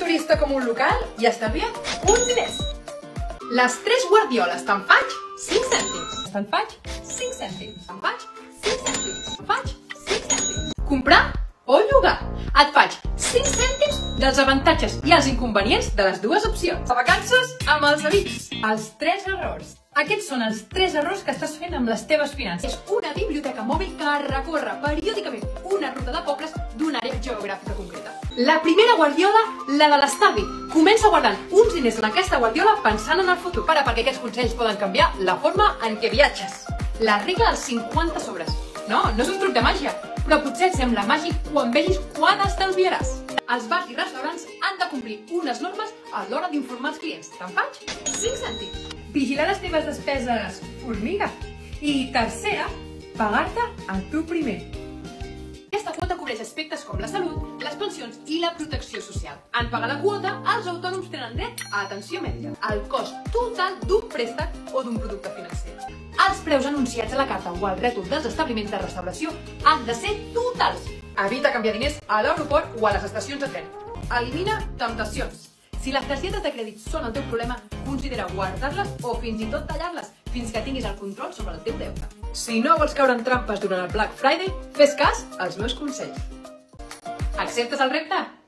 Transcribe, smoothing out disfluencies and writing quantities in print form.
turista com un local i estalvia uns diners. Les 3 guardioles te'n faig 5 cèntims. Te'n faig 5 cèntims. Te'n faig 5 cèntims. Te'n faig 5 cèntims. Comprar o llogar. Et faig 5 cèntims dels avantatges i els inconvenients de les dues opcions. A vacances amb els amics. Els 3 errors. Aquests són els 3 errors que estàs fent amb les teves finances. És una biblioteca mòbil que recorre periòdicament una ruta de pobles d'una àrea geogràfica concreta. La primera guardiola, la de l'estalvi. Comença guardant uns diners en aquesta guardiola pensant en el futur. Perquè aquests consells poden canviar la forma en què viatges. La regla dels 50 sobres. No és un truc de màgia, però potser et sembla màgic quan vegis quan estalviaràs. Els bars i restaurants han de complir unes normes a l'hora d'informar els clients. Te'n faig 5 cèntims. Vigilar les teves despeses formiga. I tercera, pagar-te a tu primer. Aquesta quota cobreix aspectes com la salut, les pensions i la protecció social. En pagar la quota, els autònoms tenen dret a atenció mèdica, el cost total d'un préstec o d'un producte financer. Els preus anunciats a la carta o al rètol dels establiments de restauració han de ser totals. Evita canviar diners a l'aeroport o a les estacions de tren. Elimina temptacions. Si les targetes de crèdit són el teu problema, considera guardar-les o fins i tot tallar-les fins que tinguis el control sobre el teu deute. Si no vols caure en trampes durant el Black Friday, fes cas als meus consells. Acceptes el repte?